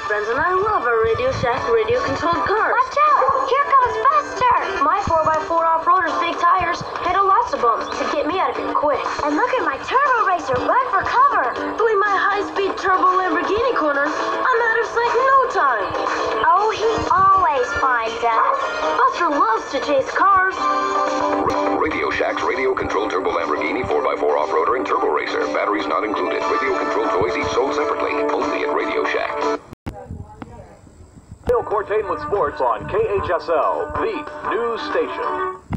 friends, and I love our Radio Shack radio-controlled cars. Watch out! Here comes Buster! My 4x4 off-roader's big tires handle lots of bumps to get me out of here quick. And look at my turbo racer, run for cover! Doing my high-speed turbo Lamborghini corners, I'm out of sight in no time. Oh, he always finds us. Buster loves to chase cars. Radio Shack's radio-controlled turbo Lamborghini 4x4 off-roader and turbo racer. Batteries not included. Radio-controlled toys each sold separately. Only at Radio Shack. Cortainment Sports on KHSL, the news station.